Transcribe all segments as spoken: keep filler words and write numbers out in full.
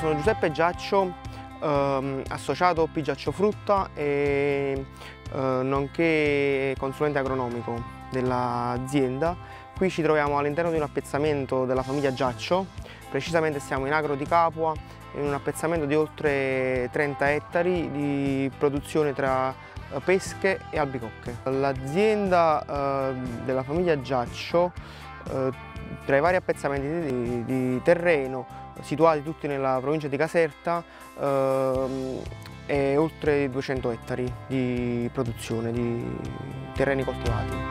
sono Giuseppe Giaccio, ehm, associato O P Giaccio Frutta e eh, nonché consulente agronomico dell'azienda. Qui ci troviamo all'interno di un appezzamento della famiglia Giaccio, precisamente siamo in Agro di Capua, in un appezzamento di oltre trenta ettari di produzione tra pesche e albicocche. L'azienda eh, della famiglia Giaccio, eh, tra i vari appezzamenti di, di terreno situati tutti nella provincia di Caserta, eh, è oltre duecento ettari di produzione di terreni coltivati.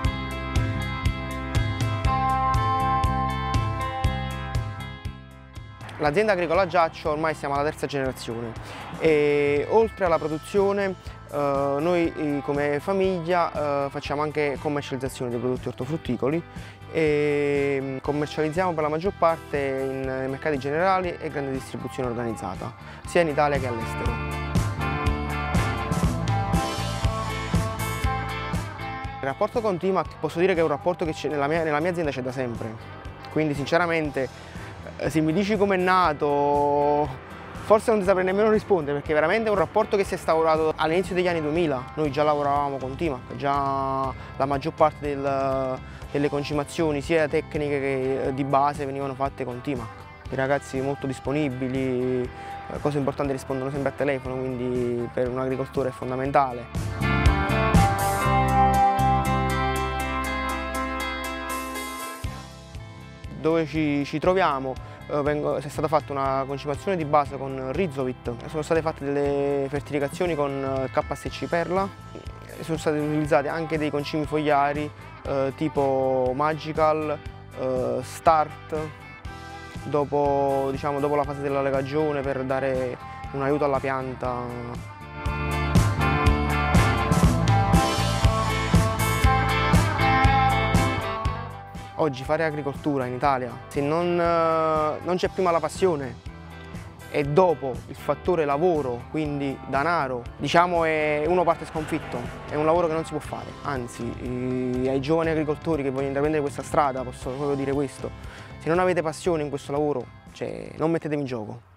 L'azienda agricola Giaccio ormai siamo alla terza generazione e oltre alla produzione eh, noi come famiglia eh, facciamo anche commercializzazione dei prodotti ortofrutticoli e commercializziamo per la maggior parte in mercati generali e grande distribuzione organizzata, sia in Italia che all'estero. Il rapporto con Timac posso dire che è un rapporto che nella mia, nella mia azienda c'è da sempre, quindi sinceramente se mi dici com'è nato, forse non ti saprei nemmeno rispondere, perché veramente è un rapporto che si è instaurato all'inizio degli anni duemila. Noi già lavoravamo con Timac, già la maggior parte del, delle concimazioni sia tecniche che di base venivano fatte con Timac. I ragazzi molto disponibili, cose importanti rispondono sempre a telefono, quindi per un agricoltore è fondamentale. Dove ci, ci troviamo eh, vengo, è stata fatta una concimazione di base con Rizovit, sono state fatte delle fertilizazioni con K S C Perla, sono stati utilizzati anche dei concimi fogliari eh, tipo Magical, eh, Start, dopo, diciamo, dopo la fase della legagione per dare un aiuto alla pianta. Oggi fare agricoltura in Italia, se non, non c'è prima la passione e dopo il fattore lavoro, quindi denaro, diciamo è uno parte sconfitto, è un lavoro che non si può fare, anzi ai giovani agricoltori che vogliono intraprendere questa strada posso proprio dire questo: se non avete passione in questo lavoro, cioè, non mettetevi in gioco.